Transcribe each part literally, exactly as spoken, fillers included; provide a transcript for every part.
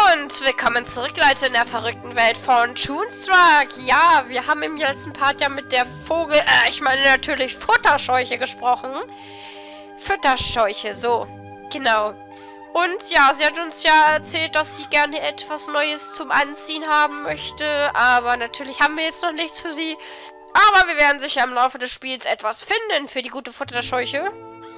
Und willkommen zurück, Leute, in der verrückten Welt von Toonstruck. Ja, wir haben im letzten Part ja mit der Vogel, äh, ich meine natürlich Futterscheuche gesprochen. Futterscheuche, so, genau. Und ja, sie hat uns ja erzählt, dass sie gerne etwas Neues zum Anziehen haben möchte. Aber natürlich haben wir jetzt noch nichts für sie. Aber wir werden sicher im Laufe des Spiels etwas finden für die gute Futterscheuche.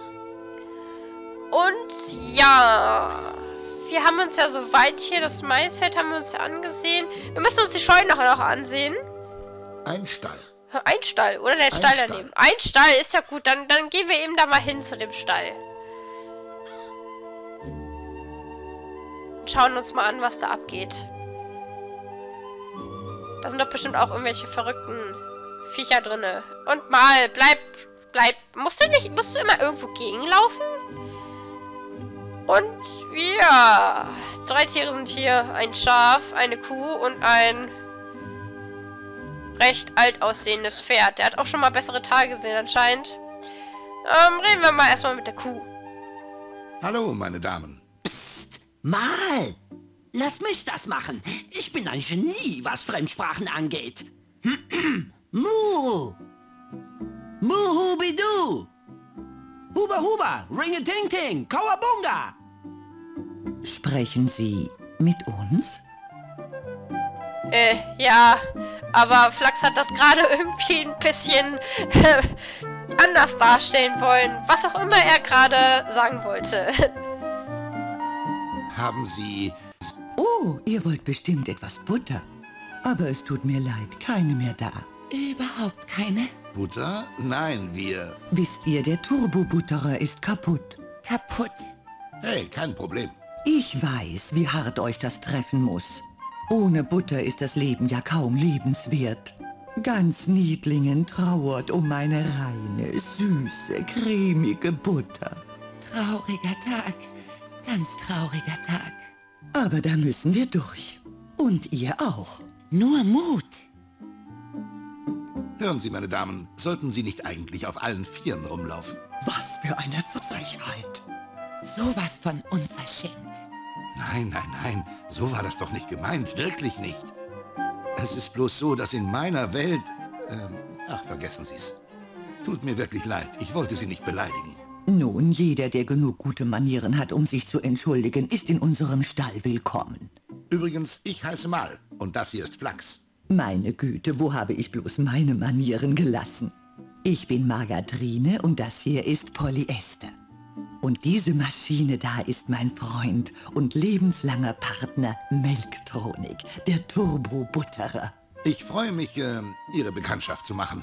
Und ja... Wir haben uns ja soweit hier, das Maisfeld haben wir uns ja angesehen. Wir müssen uns die Scheune nachher noch ansehen. Ein Stall. Ein Stall, oder der Stall daneben. Ein Stall ist ja gut, dann, dann gehen wir eben da mal hin zu dem Stall. Und schauen uns mal an, was da abgeht. Da sind doch bestimmt auch irgendwelche verrückten Viecher drinne. Und mal, bleib, bleib. Musst du nicht, musst du immer irgendwo gegenlaufen? Und ja, drei Tiere sind hier. Ein Schaf, eine Kuh und ein recht alt aussehendes Pferd. Der hat auch schon mal bessere Tage gesehen anscheinend. Ähm, reden wir mal erstmal mit der Kuh. Hallo, meine Damen. Psst, mal! Lass mich das machen. Ich bin ein Genie, was Fremdsprachen angeht. Mu! Muhubidu! Huba Huba! Ringe-Ting-Ting! Kawabunga! Sprechen Sie mit uns? Äh, ja, aber Flachs hat das gerade irgendwie ein bisschen äh, anders darstellen wollen. Was auch immer er gerade sagen wollte. Haben Sie... Oh, ihr wollt bestimmt etwas Butter. Aber es tut mir leid, keine mehr da. Überhaupt keine? Butter? Nein, wir... Wisst ihr, der Turbobutterer ist kaputt. Kaputt. Hey, kein Problem. Ich weiß, wie hart euch das treffen muss. Ohne Butter ist das Leben ja kaum lebenswert. Ganz Niedlingen trauert um meine reine, süße, cremige Butter. Trauriger Tag. Ganz trauriger Tag. Aber da müssen wir durch. Und ihr auch. Nur Mut. Hören Sie, meine Damen, sollten Sie nicht eigentlich auf allen Vieren rumlaufen? Was für eine Frechheit. Sowas von unverschämt. Nein, nein, nein, so war das doch nicht gemeint, wirklich nicht. Es ist bloß so, dass in meiner Welt... Ähm, ach, vergessen Sie es. Tut mir wirklich leid, ich wollte Sie nicht beleidigen. Nun, jeder, der genug gute Manieren hat, um sich zu entschuldigen, ist in unserem Stall willkommen. Übrigens, ich heiße Mal und das hier ist Flachs. Meine Güte, wo habe ich bloß meine Manieren gelassen? Ich bin Margarine und das hier ist Polyester. Und diese Maschine da ist mein Freund und lebenslanger Partner Melktronik, der Turbobutterer. Ich freue mich, äh, Ihre Bekanntschaft zu machen.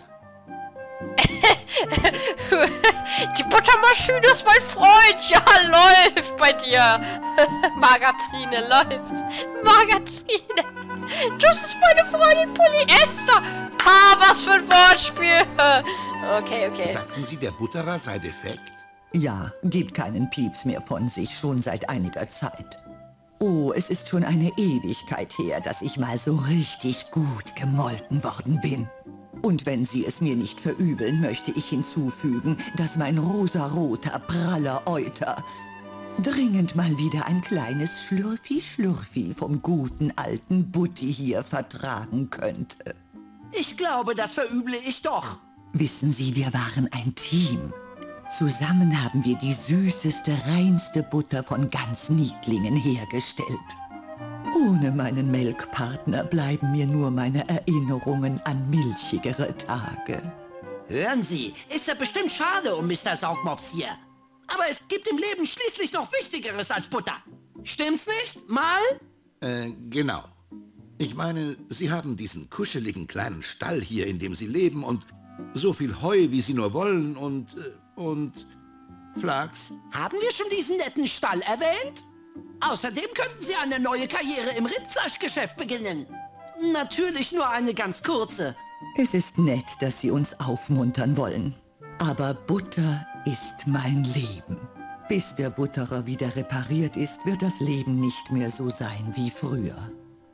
Die Buttermaschine ist mein Freund. Ja, läuft bei dir. Margarine läuft. Margarine. Das ist meine Freundin Polyester. Ha, was für ein Wortspiel. Okay, okay. Sagten Sie, der Butterer sei defekt? Ja, gibt keinen Pieps mehr von sich, schon seit einiger Zeit. Oh, es ist schon eine Ewigkeit her, dass ich mal so richtig gut gemolken worden bin. Und wenn Sie es mir nicht verübeln, möchte ich hinzufügen, dass mein rosaroter, praller Euter dringend mal wieder ein kleines Schlürfi-Schlürfi vom guten alten Butti hier vertragen könnte. Ich glaube, das verüble ich doch. Wissen Sie, wir waren ein Team. Zusammen haben wir die süßeste, reinste Butter von ganz Niedlingen hergestellt. Ohne meinen Melkpartner bleiben mir nur meine Erinnerungen an milchigere Tage. Hören Sie, ist ja bestimmt schade um Mister Saugmops hier. Aber es gibt im Leben schließlich noch Wichtigeres als Butter. Stimmt's nicht, Mal? Äh, genau. Ich meine, Sie haben diesen kuscheligen kleinen Stall hier, in dem Sie leben und so viel Heu, wie Sie nur wollen und... Äh, und... Flachs? Haben wir schon diesen netten Stall erwähnt? Außerdem könnten Sie eine neue Karriere im Rindfleischgeschäft beginnen. Natürlich nur eine ganz kurze. Es ist nett, dass Sie uns aufmuntern wollen. Aber Butter ist mein Leben. Bis der Butterer wieder repariert ist, wird das Leben nicht mehr so sein wie früher.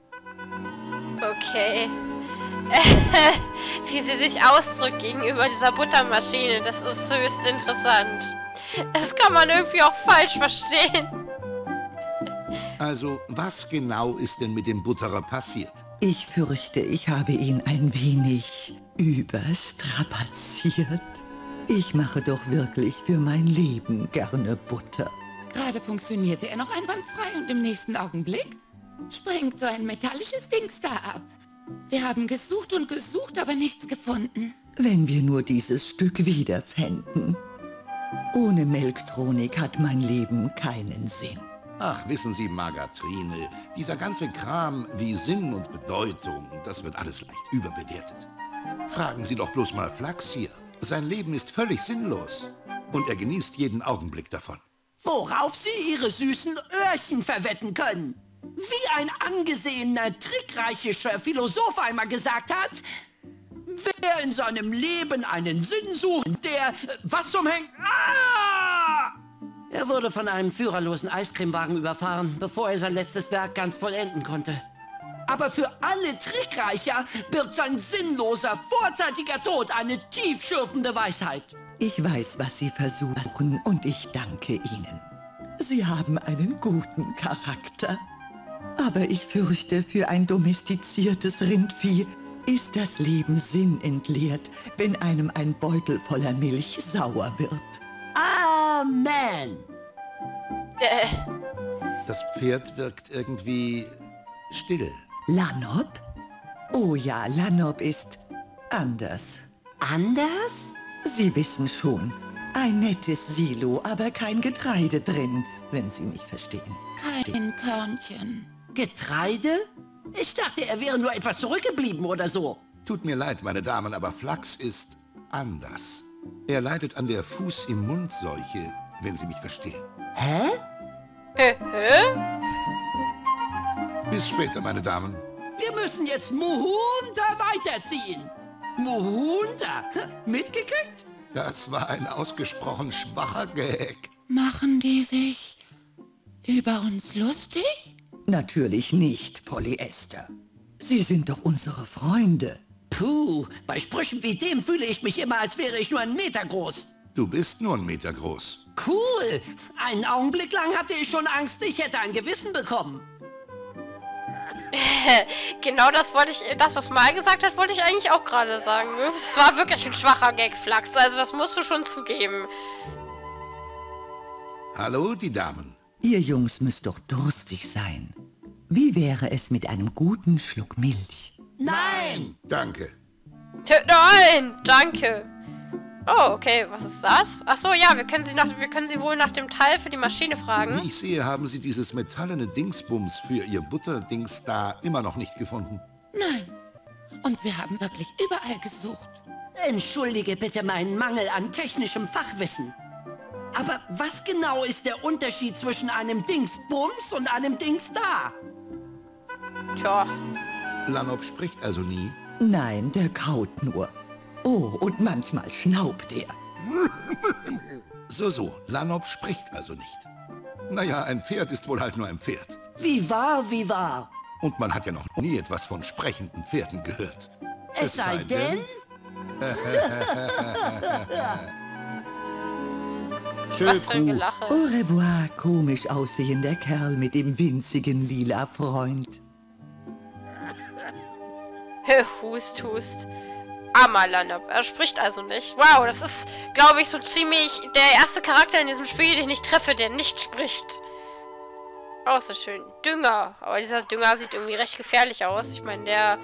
Okay. Wie sie sich ausdrückt gegenüber dieser Buttermaschine, das ist höchst interessant. Das kann man irgendwie auch falsch verstehen. Also, was genau ist denn mit dem Butterer passiert? Ich fürchte, ich habe ihn ein wenig überstrapaziert. Ich mache doch wirklich für mein Leben gerne Butter. Gerade funktionierte er noch einwandfrei und im nächsten Augenblick springt so ein metallisches Dings da ab. Wir haben gesucht und gesucht, aber nichts gefunden. Wenn wir nur dieses Stück wiederfänden. Ohne Melktronik hat mein Leben keinen Sinn. Ach, wissen Sie, Margatrine, dieser ganze Kram wie Sinn und Bedeutung, das wird alles leicht überbewertet. Fragen Sie doch bloß mal Flachs hier. Sein Leben ist völlig sinnlos. Und er genießt jeden Augenblick davon. Worauf Sie Ihre süßen Öhrchen verwetten können. Wie ein angesehener, trickreicher Philosoph einmal gesagt hat, wer in seinem Leben einen Sinn sucht, der... Was zum Henk... Ah! Er wurde von einem führerlosen Eiscremewagen überfahren, bevor er sein letztes Werk ganz vollenden konnte. Aber für alle Trickreicher birgt sein sinnloser, vorzeitiger Tod eine tiefschürfende Weisheit. Ich weiß, was Sie versuchen, und ich danke Ihnen. Sie haben einen guten Charakter. Aber ich fürchte, für ein domestiziertes Rindvieh ist das Leben sinnentleert, wenn einem ein Beutel voller Milch sauer wird. Amen. Äh, Das Pferd wirkt irgendwie still. Lanop? Oh ja, Lanop ist anders. Anders? Sie wissen schon, ein nettes Silo, aber kein Getreide drin, wenn Sie mich verstehen. Kein Körnchen. Getreide? Ich dachte, er wäre nur etwas zurückgeblieben oder so. Tut mir leid, meine Damen, aber Flachs ist anders. Er leidet an der Fuß-im-Mund-Seuche, wenn Sie mich verstehen. Hä? hä, hä? Bis später, meine Damen. Wir müssen jetzt Muhunda weiterziehen. Muhunda? Mitgekriegt? Das war ein ausgesprochen schwacher Gag. Machen die sich über uns lustig? Natürlich nicht, Polyester. Sie sind doch unsere Freunde. Puh, bei Sprüchen wie dem fühle ich mich immer, als wäre ich nur einen Meter groß. Du bist nur einen Meter groß. Cool. Einen Augenblick lang hatte ich schon Angst, ich hätte ein Gewissen bekommen. Genau das wollte ich, das, was Mal gesagt hat, wollte ich eigentlich auch gerade sagen. Es war wirklich ein schwacher Gag, Flachs. Also das musst du schon zugeben. Hallo, die Damen. Ihr Jungs müsst doch durstig sein. Wie wäre es mit einem guten Schluck Milch? Nein! Danke. Tö, nein, danke. Oh, okay, was ist das? Ach so, ja, wir können sie nach, wir können sie wohl nach dem Teil für die Maschine fragen. Wie ich sehe, haben Sie dieses metallene Dingsbums für Ihr Butterdings da immer noch nicht gefunden. Nein. Und wir haben wirklich überall gesucht. Entschuldige bitte meinen Mangel an technischem Fachwissen. Aber was genau ist der Unterschied zwischen einem Dingsbums und einem Dings da? Tja. Lanop spricht also nie. Nein, der kaut nur. Oh, und manchmal schnaubt er. So, so, Lanop spricht also nicht. Naja, ein Pferd ist wohl halt nur ein Pferd. Wie wahr, wie wahr. Und man hat ja noch nie etwas von sprechenden Pferden gehört. Es sei denn... Was für ein Schön, Gelache. Au revoir, komisch aussehender Kerl mit dem winzigen lila Freund. Hö, Hust, Hust. Armer Lanop. Er spricht also nicht. Wow, das ist, glaube ich, so ziemlich der erste Charakter in diesem Spiel, den ich nicht treffe, der nicht spricht. Oh, ist das schön. Dünger. Aber dieser Dünger sieht irgendwie recht gefährlich aus. Ich meine, der...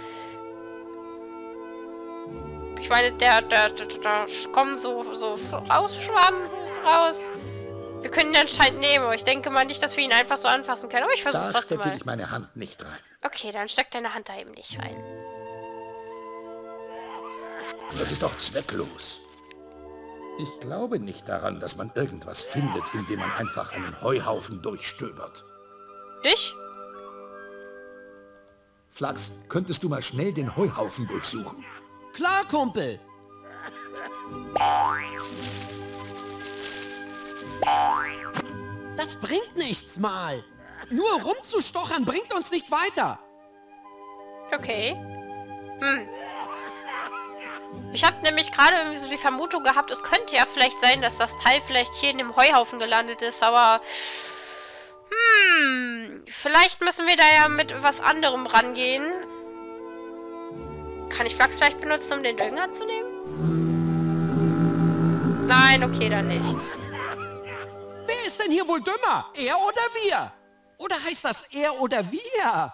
Ich meine, der, der, der, da kommen so, so Rausschwamm raus. Wir können ihn anscheinend nehmen, aber ich denke mal nicht, dass wir ihn einfach so anfassen können. Aber ich versuche es da trotzdem stecke mal. ich meine Hand nicht rein. Okay, dann steck deine Hand da eben nicht rein. Das ist doch zwecklos. Ich glaube nicht daran, dass man irgendwas findet, indem man einfach einen Heuhaufen durchstöbert. Dich? Flachs, könntest du mal schnell den Heuhaufen durchsuchen? Klar, Kumpel. Das bringt nichts mal. Nur rumzustochern bringt uns nicht weiter. Okay. Hm. Ich habe nämlich gerade irgendwie so die Vermutung gehabt, es könnte ja vielleicht sein, dass das Teil vielleicht hier in dem Heuhaufen gelandet ist, aber... Hm... Hm, vielleicht müssen wir da ja mit was anderem rangehen. Kann ich Flachs vielleicht benutzen, um den Dünger zu nehmen? Nein, okay, dann nicht. Wer ist denn hier wohl dümmer? Er oder wir? Oder heißt das er oder wir?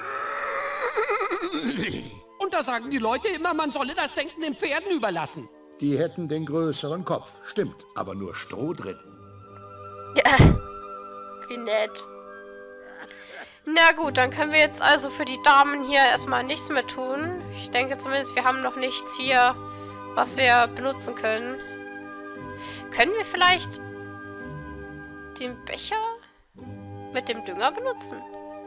Und da sagen die Leute immer, man solle das Denken den Pferden überlassen. Die hätten den größeren Kopf. Stimmt, aber nur Stroh drin. Ja, wie nett. Na gut, dann können wir jetzt also für die Damen hier erstmal nichts mehr tun. Ich denke zumindest, wir haben noch nichts hier, was wir benutzen können. Können wir vielleicht den Becher mit dem Dünger benutzen?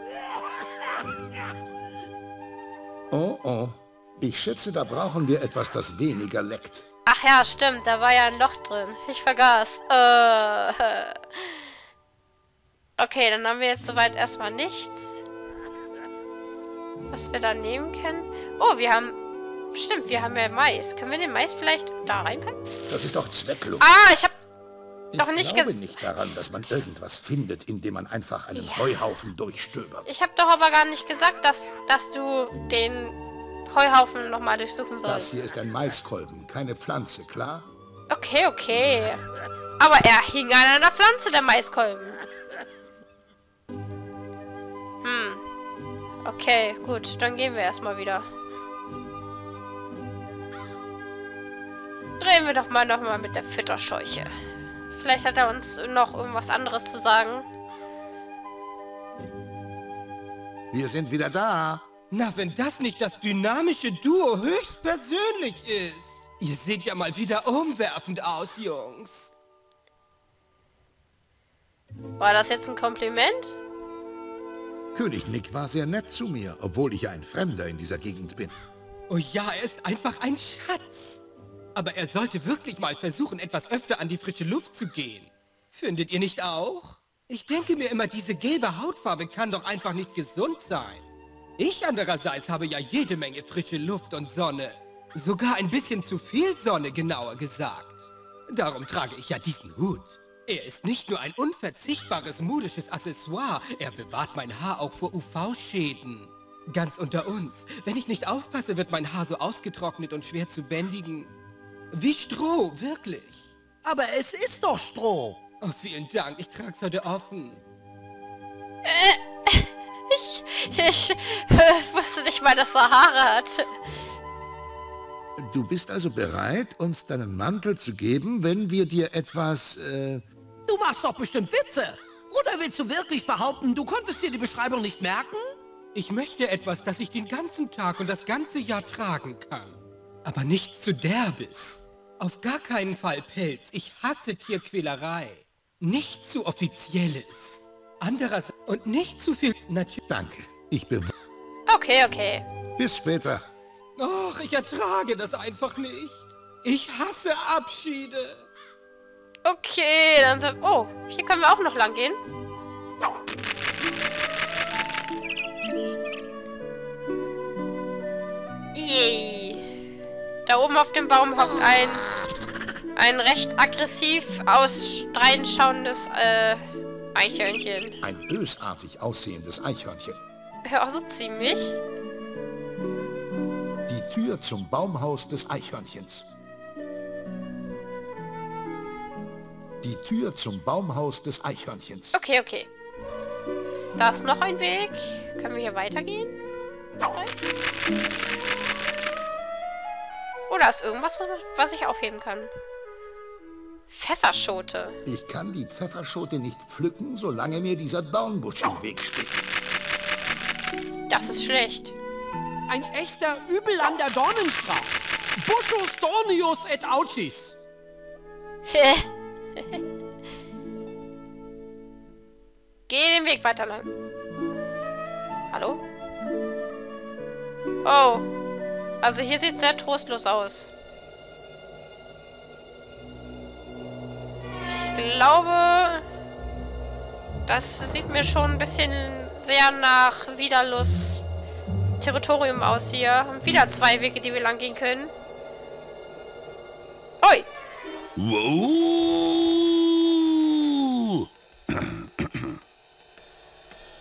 Oh, oh. Ich schätze, da brauchen wir etwas, das weniger leckt. Ach ja, stimmt, da war ja ein Loch drin. Ich vergaß. Äh. Okay, dann haben wir jetzt soweit erstmal nichts, was wir da nehmen können. Oh, wir haben... Stimmt, wir haben ja Mais. Können wir den Mais vielleicht da reinpacken? Das ist doch zwecklos. Ah, ich habe Ich doch nicht glaube ges- nicht daran, dass man irgendwas findet, indem man einfach einen Ja. Heuhaufen durchstöbert. Ich habe doch aber gar nicht gesagt, dass, dass du den Heuhaufen nochmal durchsuchen Das sollst. hier ist ein Maiskolben, keine Pflanze, klar? Okay, okay. Aber er hing an einer Pflanze, der Maiskolben. Hm. Okay, gut. Dann gehen wir erstmal wieder. Reden wir doch mal nochmal mit der Fütterscheuche. Vielleicht hat er uns noch irgendwas anderes zu sagen. Wir sind wieder da. Na, wenn das nicht das dynamische Duo höchstpersönlich ist. Ihr seht ja mal wieder umwerfend aus, Jungs. War das jetzt ein Kompliment? König Nick war sehr nett zu mir, obwohl ich ja ein Fremder in dieser Gegend bin. Oh ja, er ist einfach ein Schatz. Aber er sollte wirklich mal versuchen, etwas öfter an die frische Luft zu gehen. Findet ihr nicht auch? Ich denke mir immer, diese gelbe Hautfarbe kann doch einfach nicht gesund sein. Ich andererseits habe ja jede Menge frische Luft und Sonne. Sogar ein bisschen zu viel Sonne, genauer gesagt. Darum trage ich ja diesen Hut. Er ist nicht nur ein unverzichtbares modisches Accessoire, er bewahrt mein Haar auch vor U V-Schäden. Ganz unter uns, wenn ich nicht aufpasse, wird mein Haar so ausgetrocknet und schwer zu bändigen. Wie Stroh, wirklich. Aber es ist doch Stroh. Oh, vielen Dank, ich trag's heute offen. Ich, ich äh, wusste nicht mal, dass er Haare hat. Du bist also bereit, uns deinen Mantel zu geben, wenn wir dir etwas, äh... Du machst doch bestimmt Witze. Oder willst du wirklich behaupten, du konntest dir die Beschreibung nicht merken? Ich möchte etwas, das ich den ganzen Tag und das ganze Jahr tragen kann. Aber nichts zu derbes. Auf gar keinen Fall Pelz. Ich hasse Tierquälerei. Nichts zu Offizielles. Andererseits und nicht zu viel natürlich. Danke, ich be... Okay, okay. Bis später. Och, ich ertrage das einfach nicht. Ich hasse Abschiede. Okay, dann sind... Oh, hier können wir auch noch lang gehen. Yay. Da oben auf dem Baum hockt ein... Ein recht aggressiv ausdreinschauendes, äh... Eichhörnchen. Ein bösartig aussehendes Eichhörnchen. Ja, so ziemlich. Die Tür zum Baumhaus des Eichhörnchens. Die Tür zum Baumhaus des Eichhörnchens. Okay, okay. Da ist noch ein Weg. Können wir hier weitergehen? Oh, da ist irgendwas, was ich aufheben kann. Pfefferschote. Ich kann die Pfefferschote nicht pflücken, solange mir dieser Dornbusch im Weg steht. Das ist schlecht. Ein echter Übel an der Dornenstrauch. Buschus dornius et aucis. Geh den Weg weiter lang. Hallo? Oh. Also hier sieht es sehr trostlos aus. Ich glaube, das sieht mir schon ein bisschen sehr nach Widerlust Territorium aus hier. Und wieder zwei Wege, die wir lang gehen können. Oi! Wow!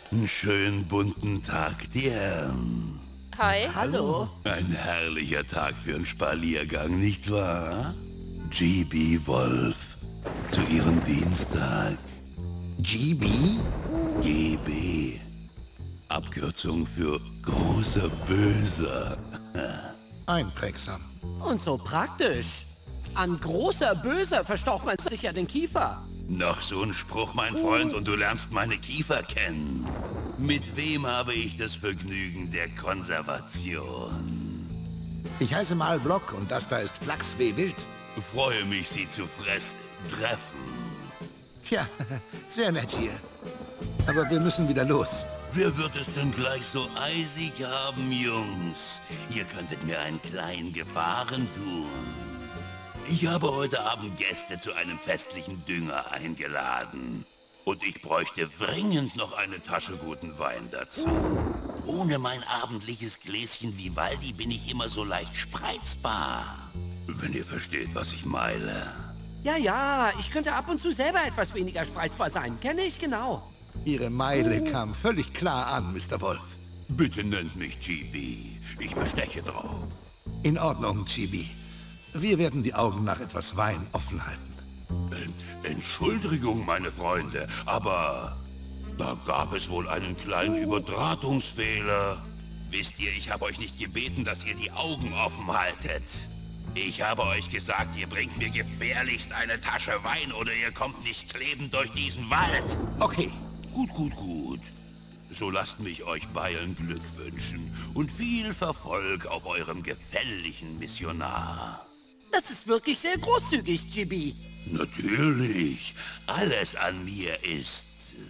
Einen schönen bunten Tag dir. Hi. Hallo. Ein herrlicher Tag für einen Spaziergang, nicht wahr? G B Wolf, zu Ihrem Dienstag. G B? G B. Abkürzung für großer Böser. Einprägsam. Und so praktisch. An großer Böser verstaucht man sich ja den Kiefer. Noch so ein Spruch, mein Freund, und du lernst meine Kiefer kennen. Mit wem habe ich das Vergnügen der Konservation? Ich heiße Mal Block und das da ist Flachs W. Wild. Freue mich, Sie zu fressen, treffen. Tja, sehr nett hier. Aber wir müssen wieder los. Wer wird es denn gleich so eisig haben, Jungs? Ihr könntet mir einen kleinen Gefallen tun. Ich habe heute Abend Gäste zu einem festlichen Dünger eingeladen. Und ich bräuchte dringend noch eine Tasche guten Wein dazu. Ohne mein abendliches Gläschen Vivaldi bin ich immer so leicht spreizbar. Wenn ihr versteht, was ich meine. Ja, ja, ich könnte ab und zu selber etwas weniger spreizbar sein. Kenne ich genau. Ihre Meile kam völlig klar an, Mister Wolf. Bitte nennt mich G B. Ich besteche drauf. In Ordnung, G B. Wir werden die Augen nach etwas Wein offen halten. Entschuldigung, meine Freunde, aber da gab es wohl einen kleinen Übertragungsfehler. Wisst ihr, ich habe euch nicht gebeten, dass ihr die Augen offen haltet. Ich habe euch gesagt, ihr bringt mir gefährlichst eine Tasche Wein oder ihr kommt nicht klebend durch diesen Wald. Okay. Gut, gut, gut. So lasst mich euch beiden Glück wünschen und viel Erfolg auf eurem gefährlichen Missionar. Das ist wirklich sehr großzügig, G B. Natürlich. Alles an mir ist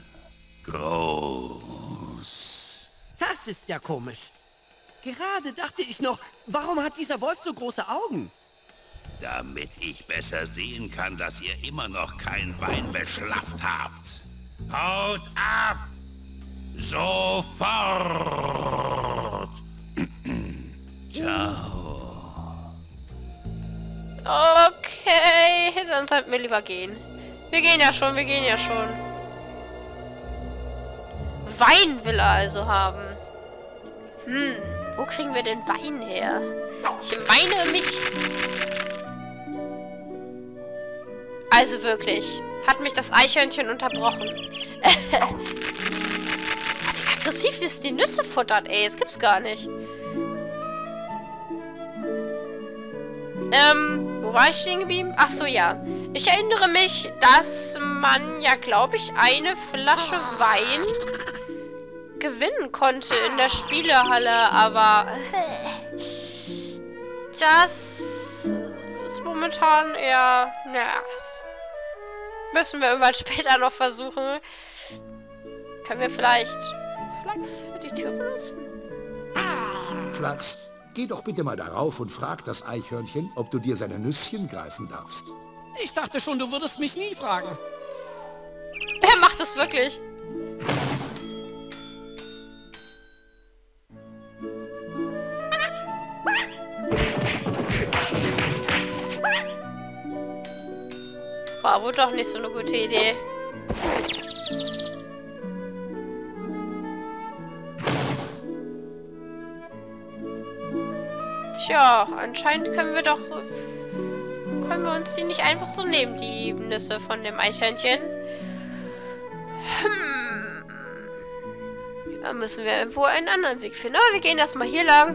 groß. Das ist ja komisch. Gerade dachte ich noch, warum hat dieser Wolf so große Augen? Damit ich besser sehen kann, dass ihr immer noch kein Wein beschlafft habt. Haut ab! Sofort! Ciao. Okay, dann sollten wir lieber gehen. Wir gehen ja schon, wir gehen ja schon. Wein will er also haben. Hm, wo kriegen wir den Wein her? Ich meine mich... Also wirklich, hat mich das Eichhörnchen unterbrochen. Wie aggressiv ist die Nüsse futtert, ey, das gibt's gar nicht. Ähm, wo war ich stehen geblieben? Ach so, ja. Ich erinnere mich, dass man ja, glaube ich, eine Flasche Wein gewinnen konnte in der Spielehalle, aber das ist momentan eher, naja, müssen wir irgendwann später noch versuchen. Können wir vielleicht Flachs für die Tür benutzen? Flachs, geh doch bitte mal darauf und frag das Eichhörnchen, ob du dir seine Nüsschen greifen darfst. Ich dachte schon, du würdest mich nie fragen. Er macht es wirklich. War wohl doch nicht so eine gute Idee. Tja, anscheinend können wir doch... Können wir uns die nicht einfach so nehmen, die Nüsse von dem Eichhörnchen? Hm. Da müssen wir irgendwo einen anderen Weg finden. Aber wir gehen erstmal hier lang.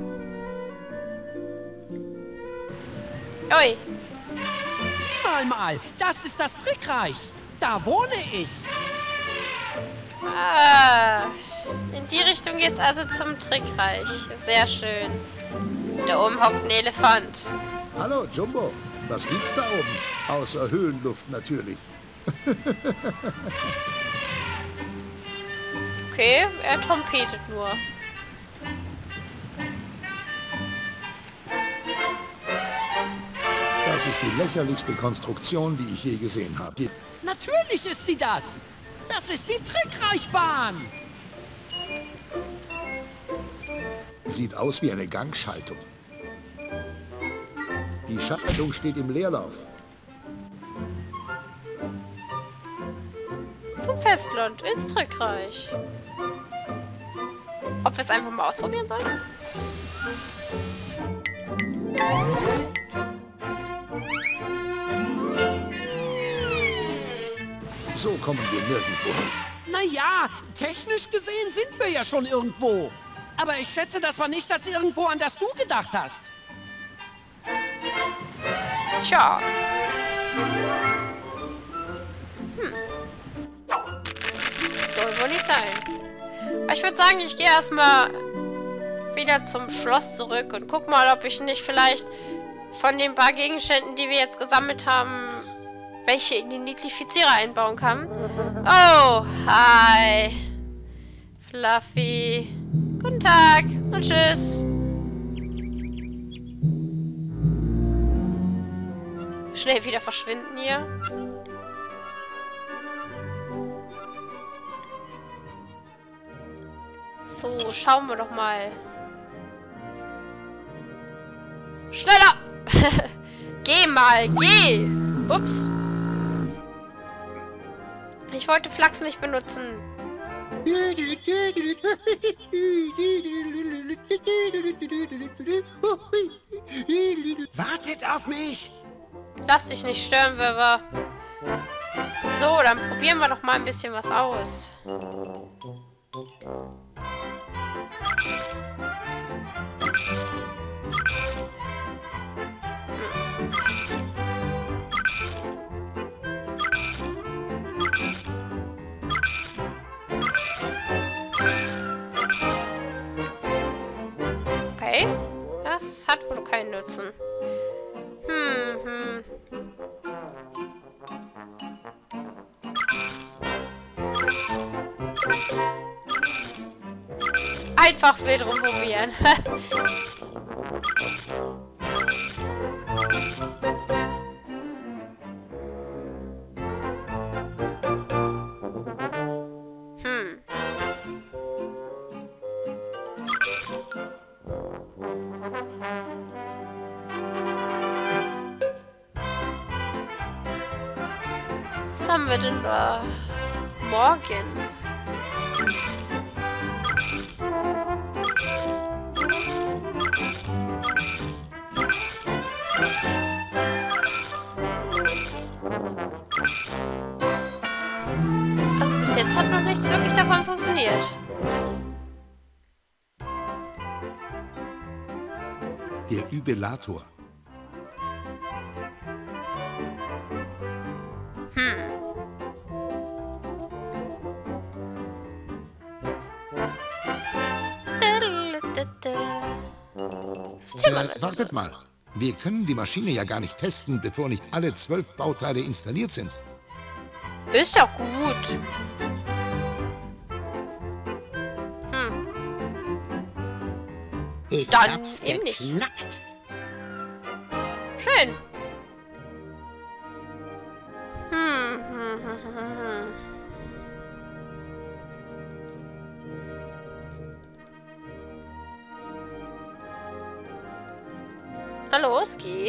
Ui. Sieh mal mal, das ist das Trickreich. Da wohne ich. Ah, in die Richtung geht's also zum Trickreich. Sehr schön. Da oben hockt ein Elefant. Hallo, Jumbo. Was gibt's da oben? Außer Höhenluft natürlich. Okay, er trompetet nur. Das ist die lächerlichste Konstruktion, die ich je gesehen habe. Natürlich ist sie das. Das ist die Trickreichbahn. Sieht aus wie eine Gangschaltung. Die Schaltung steht im Leerlauf. Zum Festland, ins Trickreich. ob wir es einfach mal ausprobieren sollen? So kommen wir nirgendwo hin. Naja, technisch gesehen sind wir ja schon irgendwo. Aber ich schätze, das war nicht das Irgendwo, an das du gedacht hast. Tja. Hm. Soll wohl nicht sein. Ich würde sagen, ich gehe erstmal wieder zum Schloss zurück und guck mal, ob ich nicht vielleicht von den paar Gegenständen, die wir jetzt gesammelt haben, welche in den Niedlifizierer einbauen kann. Oh, hi. Fluffy. Guten Tag und tschüss. Schnell wieder verschwinden hier. So, schauen wir doch mal. Schneller! Geh mal, geh! Ups. Ich wollte Flachs nicht benutzen. Wartet auf mich! Lass dich nicht stören, Wirrwarr. So, dann probieren wir doch mal ein bisschen was aus. Okay, das hat wohl keinen Nutzen. Hm, hm. Einfach wild rumprobieren. hm. Was haben wir denn da? Morgen. Also bis jetzt hat noch nichts wirklich davon funktioniert. Der Übelator. Hm. Äh, wartet mal. Wir können die Maschine ja gar nicht testen, bevor nicht alle zwölf Bauteile installiert sind. Ist ja gut. Hm. Ich Dann hab's eben nicht. geknackt. Schön. Hm, hm, hm, hm, hm. Hallo, Ski.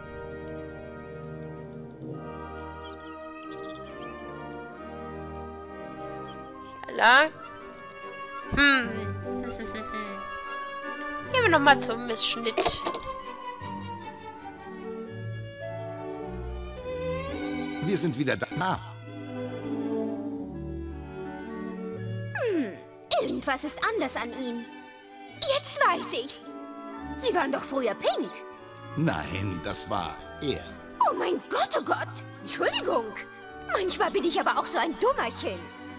Hier lang. Hm. Gehen wir nochmal zum Missschnitt. Wir sind wieder da. Hm, irgendwas ist anders an ihnen. Jetzt weiß ich's. Sie waren doch früher pink. Nein, das war er. Oh mein Gott, oh Gott. Entschuldigung. Manchmal bin ich aber auch so ein Dummerchen.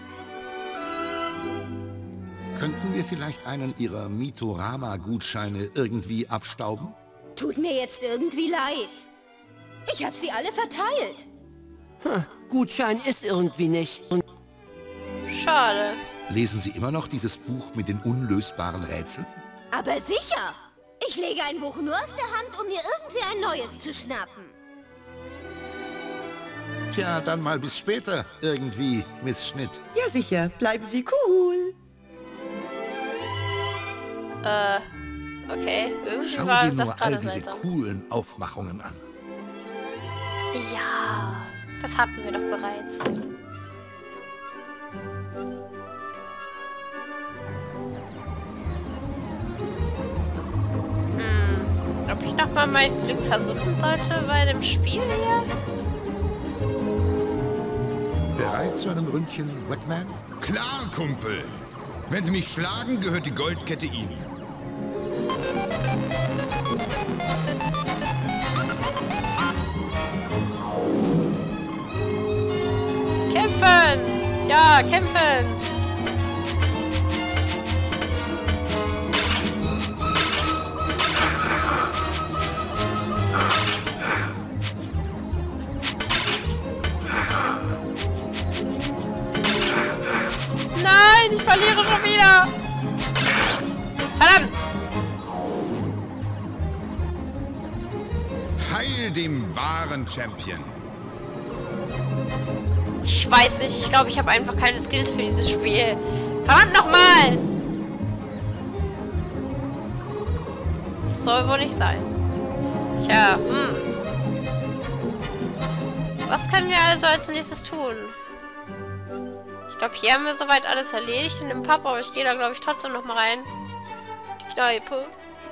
Könnten wir vielleicht einen Ihrer Mitorama-Gutscheine irgendwie abstauben? Tut mir jetzt irgendwie leid. Ich habe sie alle verteilt. Hm, Gutschein ist irgendwie nicht. Und Schade. Lesen Sie immer noch dieses Buch mit den unlösbaren Rätseln? Aber sicher. Ich lege ein Buch nur aus der Hand, um mir irgendwie ein neues zu schnappen. Tja, dann mal bis später. Irgendwie, Miss Schnitt. Ja, sicher. Bleiben Sie cool. Äh, okay. Irgendwie Schauen war Sie das nur all gerade diese seltsam. coolen Aufmachungen an. Ja, das hatten wir doch bereits. ich nochmal mein Glück versuchen sollte bei dem Spiel hier? Bereit zu einem Ründchen, Wetman? Klar, Kumpel. Wenn Sie mich schlagen, gehört die Goldkette Ihnen. Kämpfen! Ja, kämpfen! Nein, ich verliere schon wieder! Verdammt! Heil dem wahren Champion. Ich weiß nicht, ich glaube, ich habe einfach keine Skills für dieses Spiel. Verdammt nochmal! Das soll wohl nicht sein. Tja, hm. Was können wir also als nächstes tun? Ich glaube, hier haben wir soweit alles erledigt in dem Pub, aber ich gehe da, glaube ich, trotzdem noch mal rein. Die Kneipe.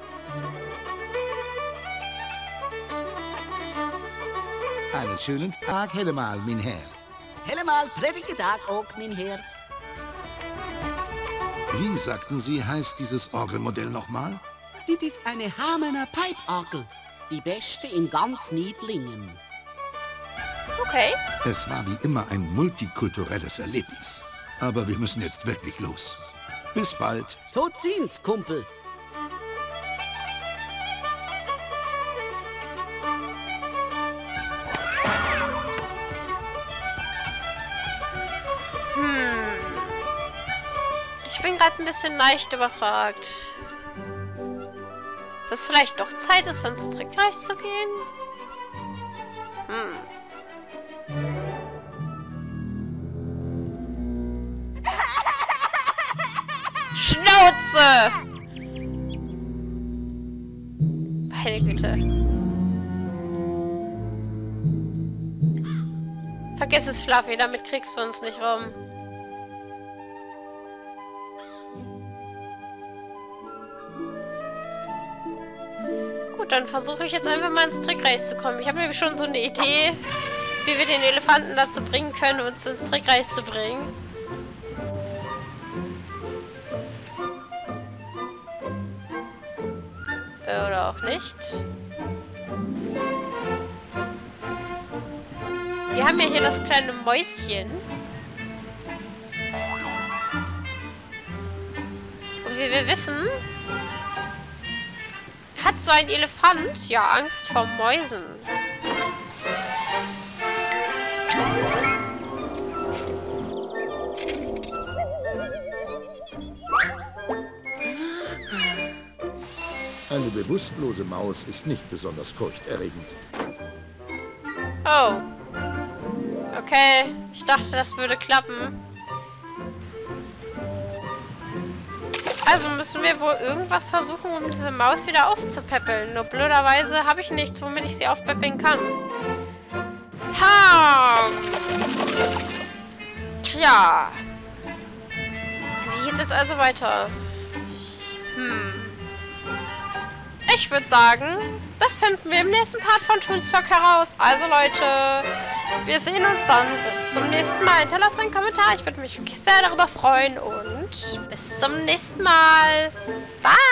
Einen schönen Tag, Hellemal, mein Herr. Helemaal prettige Tag auch, mein Herr. Wie sagten Sie, heißt dieses Orgelmodell nochmal? Dit ist eine Hamener Piporgel. Die beste in ganz Niedlingen. Okay. Es war wie immer ein multikulturelles Erlebnis. Aber wir müssen jetzt wirklich los. Bis bald. Tot sind's, Kumpel. Hm. Ich bin gerade ein bisschen leicht überfragt. Ob es vielleicht doch Zeit ist, ins Trickreich zu gehen? Hm. Schnauze! Meine Güte. Vergiss es, Fluffy, damit kriegst du uns nicht rum. Gut, dann versuche ich jetzt einfach mal ins Trickreich zu kommen. Ich habe nämlich schon so eine Idee, wie wir den Elefanten dazu bringen können, uns ins Trickreich zu bringen. Oder auch nicht. Wir haben ja hier das kleine Mäuschen. Und wie wir wissen, hat so ein Elefant ja Angst vor Mäusen. Eine bewusstlose Maus ist nicht besonders furchterregend. Oh. Okay, ich dachte, das würde klappen. Also müssen wir wohl irgendwas versuchen, um diese Maus wieder aufzupäppeln. Nur blöderweise habe ich nichts, womit ich sie aufpäppeln kann. Ha! Tja. Wie geht es also weiter? Hm. Ich würde sagen, das finden wir im nächsten Part von Toonstruck heraus. Also Leute, wir sehen uns dann bis zum nächsten Mal. Hinterlasst einen Kommentar, ich würde mich wirklich sehr darüber freuen. Und bis zum nächsten Mal. Bye!